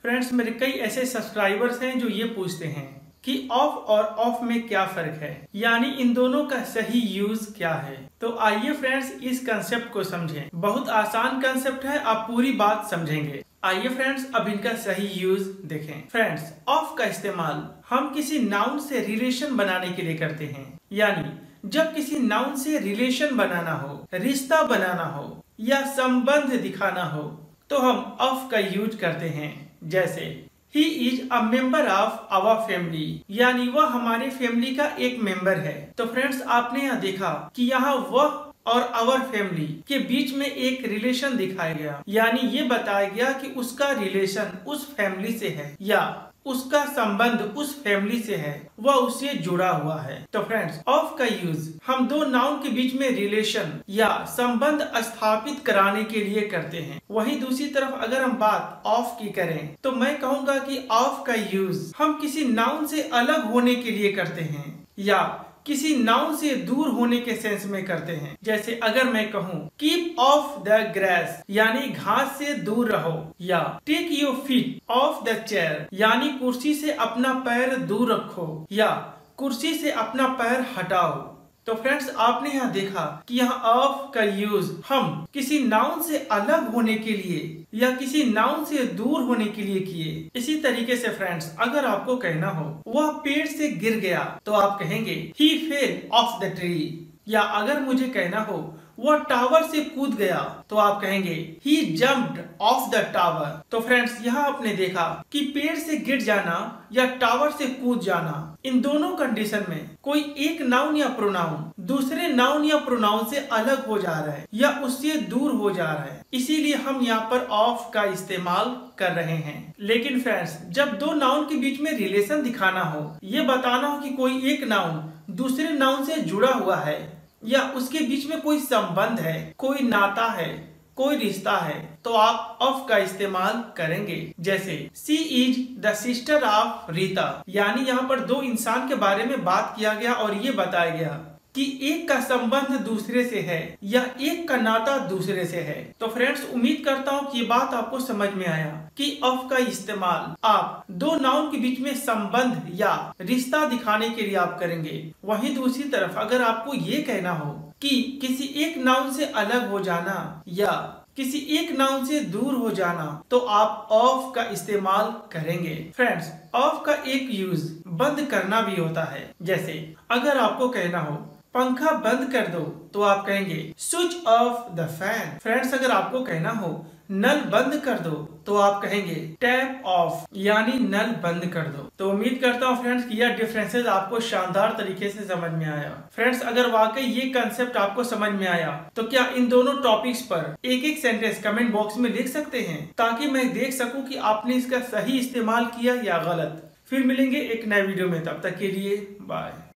Friends, मेरे कई ऐसे सब्सक्राइबर्स हैं जो ये पूछते हैं कि ऑफ और ऑफ में क्या फर्क है, यानी इन दोनों का सही यूज क्या है। तो आइए फ्रेंड्स इस कंसेप्ट को समझें। बहुत आसान कंसेप्ट है, आप पूरी बात समझेंगे। आइए फ्रेंड्स अब इनका सही यूज देखें। फ्रेंड्स, ऑफ का इस्तेमाल हम किसी नाउन से रिलेशन बनाने के लिए करते हैं, यानी जब किसी नाउन से रिलेशन बनाना हो, रिश्ता बनाना हो या संबंध दिखाना हो तो हम ऑफ का यूज करते हैं। जैसे he is a member of our family, यानी वह हमारे फैमिली का एक मेंबर है। तो फ्रेंड्स, आपने यहाँ देखा कि यहाँ वह और आवर फैमिली के बीच में एक रिलेशन दिखाया गया, यानी ये बताया गया कि उसका रिलेशन उस फैमिली से है या उसका संबंध उस फैमिली से है, वह उससे जुड़ा हुआ है। तो फ्रेंड्स, ऑफ का यूज हम दो नाउन के बीच में रिलेशन या संबंध स्थापित कराने के लिए करते हैं। वहीं दूसरी तरफ अगर हम बात ऑफ की करें तो मैं कहूँगा कि ऑफ का यूज हम किसी नाउन से अलग होने के लिए करते हैं या किसी नाउन से दूर होने के सेंस में करते हैं। जैसे अगर मैं कहूँ कीप ऑफ द ग्रास, यानी घास से दूर रहो, या take your feet off the chair, यानी कुर्सी से अपना पैर दूर रखो या कुर्सी से अपना पैर हटाओ। तो फ्रेंड्स, आपने यहाँ देखा कि यहाँ ऑफ का यूज हम किसी नाउन से अलग होने के लिए या किसी नाउन से दूर होने के लिए किए। इसी तरीके से फ्रेंड्स, अगर आपको कहना हो वह पेड़ से गिर गया तो आप कहेंगे he fell off the tree, या अगर मुझे कहना हो वह टावर से कूद गया तो आप कहेंगे he jumped off the tower. तो फ्रेंड्स, यहाँ आपने देखा कि पेड़ से गिर जाना या टावर से कूद जाना, इन दोनों कंडीशन में कोई एक नाउन या प्रोनाउन दूसरे नाउन या प्रोनाउन से अलग हो जा रहा है या उससे दूर हो जा रहा है, इसीलिए हम यहाँ पर ऑफ का इस्तेमाल कर रहे हैं। लेकिन फ्रेंड्स, जब दो नाउन के बीच में रिलेशन दिखाना हो, ये बताना हो कि कोई एक नाउन दूसरे नाउन से जुड़ा हुआ है या उसके बीच में कोई संबंध है, कोई नाता है, कोई रिश्ता है, तो आप ऑफ का इस्तेमाल करेंगे। जैसे she is the sister of Rita, यानी यहाँ पर दो इंसान के बारे में बात किया गया और ये बताया गया कि एक का संबंध दूसरे से है या एक का नाता दूसरे से है। तो फ्रेंड्स, उम्मीद करता हूँ कि ये बात आपको समझ में आया कि ऑफ का इस्तेमाल आप दो नाउन के बीच में संबंध या रिश्ता दिखाने के लिए आप करेंगे। वहीं दूसरी तरफ अगर आपको ये कहना हो कि किसी एक नाउन से अलग हो जाना या किसी एक नाउन से दूर हो जाना तो आप ऑफ का इस्तेमाल करेंगे। फ्रेंड्स, ऑफ का एक यूज बंद करना भी होता है। जैसे अगर आपको कहना हो पंखा बंद कर दो तो आप कहेंगे switch off the fan. Friends, अगर आपको कहना हो नल बंद कर दो तो आप कहेंगे टैप ऑफ, यानी नल बंद कर दो। तो उम्मीद करता हूँ फ्रेंड्स कि यह डिफरेंसेस आपको शानदार तरीके से समझ में आया। फ्रेंड्स, अगर वाकई ये कंसेप्ट आपको समझ में आया तो क्या इन दोनों टॉपिक्स पर एक एक सेंटेंस कमेंट बॉक्स में लिख सकते हैं, ताकि मैं देख सकूं कि आपने इसका सही इस्तेमाल किया या गलत। फिर मिलेंगे एक नए वीडियो में, तब तक के लिए बाय।